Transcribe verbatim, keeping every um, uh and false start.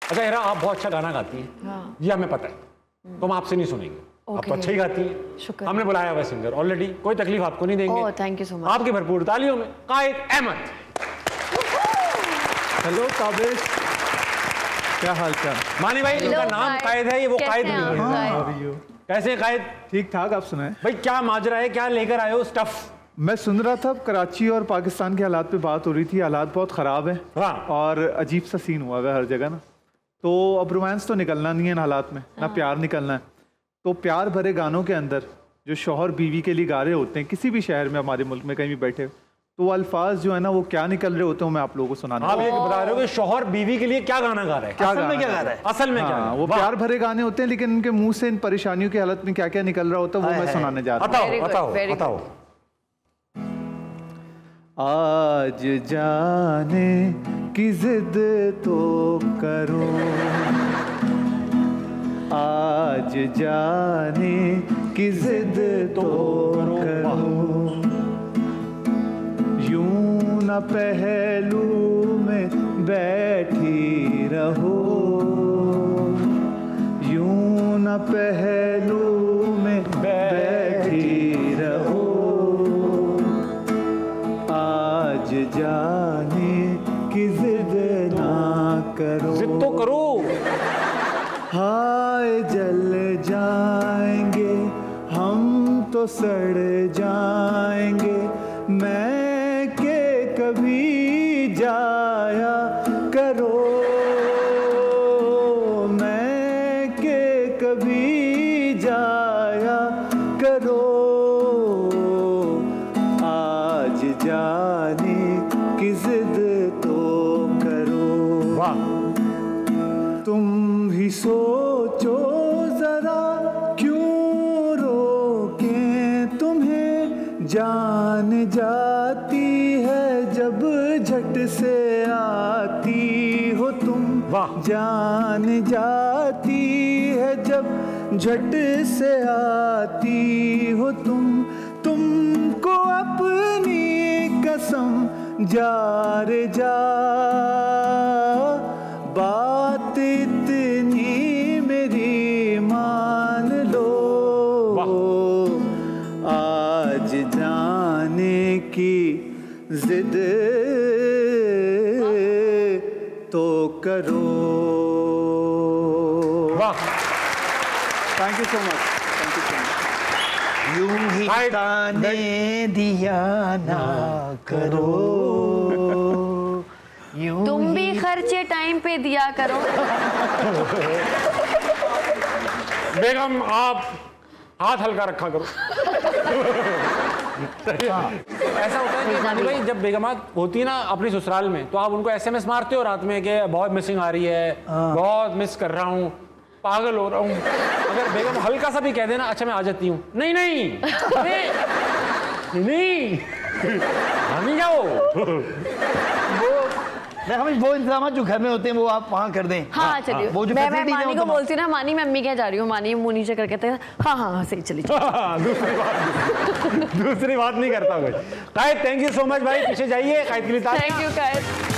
अच्छा हेरा, आप बहुत अच्छा गाना गाती हैं। हाँ। ये हमें पता है, तो हम आपसे नहीं सुनेंगे। आप तो अच्छा ही गाती हैं। हमने बुलाया हुआ सिंगर ऑलरेडी, कोई तकलीफ आपको नहीं देंगे। Thank you so much. आपकी भरपूर तालियों में कायद अहमद। हेलो काबिश, क्या हाल चाल? मानी भाई, इनका नाम कायद है, ये वो कायद नहीं है। कैसे कायद? ठीक ठाक, आप सुनाएं। भाई क्या माजरा है, क्या लेकर आए हो स्टफ? मैं सुन रहा था कराची और पाकिस्तान के हालात पे बात हो रही थी। हालात बहुत ख़राब है। हाँ। और अजीब सा सीन हुआ है हर जगह ना, तो अब रोमांस तो निकलना नहीं है इन हालात में, ना प्यार निकलना है। तो प्यार भरे गानों के अंदर जो शौहर बीवी के लिए गा रहे होते हैं, किसी भी शहर में, हमारे मुल्क में कहीं भी बैठे, तो वो अल्फाज जो है ना वो क्या निकल रहे होते हैं, मैं आप लोगों को सुनाना। आप ये बता रहे हो कि शौहर बीवी के लिए क्या गाना गा रहा है, क्या असल में क्या गा रहा है? असल में क्या? वो प्यार भरे गाने होते हैं, लेकिन उनके मुंह से इन परेशानियों की हालत में क्या क्या निकल रहा होता है वो मैं सुनाने जा रहा हूँ। बताओ बताओ बताओ। आज जाने की जिद तो करो, आज जाने की जिद तो करो, यूं न पहलू में बैठी रहो, यूं न पहलू में बैठी रहो, आज जाने की जिद ना करो। जिद तो करो। हाय जल जाएंगे हम तो सड़ जाएंगे, मैं के कभी जाया करो, मैं के कभी जाया करो, आज जाने की जिद तो करो। वाह। तुम भी सोचो जरा क्यों रोकें तुम्हें, जान जाती है जब झट से आती हो तुम, जान जाती है जब झट से आती हो तुम, तुमको अपनी कसम जा रे जा, बात इतनी मेरी मान लो, आज जाने की जिद तो करो। वाह, thank you so much, thank you so much. यूं ही ताने दिया ना करो, तुम भी खर्चे टाइम पे दिया करो। बेगम आप हाथ हल्का रखा करो। ऐसा होता है कि भाई जब बेगमात होती है ना अपनी ससुराल में, तो आप उनको एसएमएस मारते हो रात में कि बहुत मिसिंग आ रही है, बहुत मिस कर रहा हूँ, पागल हो रहा हूँ। अगर बेगम हल्का सा भी कह देना अच्छा मैं आ जाती हूँ, नहीं नहीं नहीं, नहीं हम जाओ, हमें वो इंतजाम जो घर में होते हैं वो आप वहाँ कर दें। हाँ चलिए, वो जो मैं, मैं मानी को बोलती हूँ ना, मानी मैं अम्मी क्या जा रही हूँ, मानी मुँह नीचे करके कहते हैं हाँ हाँ हाँ सही चली। दूसरी बात दूसरी बात नहीं करता कोई। Qaid thank you so much भाई, पीछे जाइए कायद के लिए। Thank you Quaid.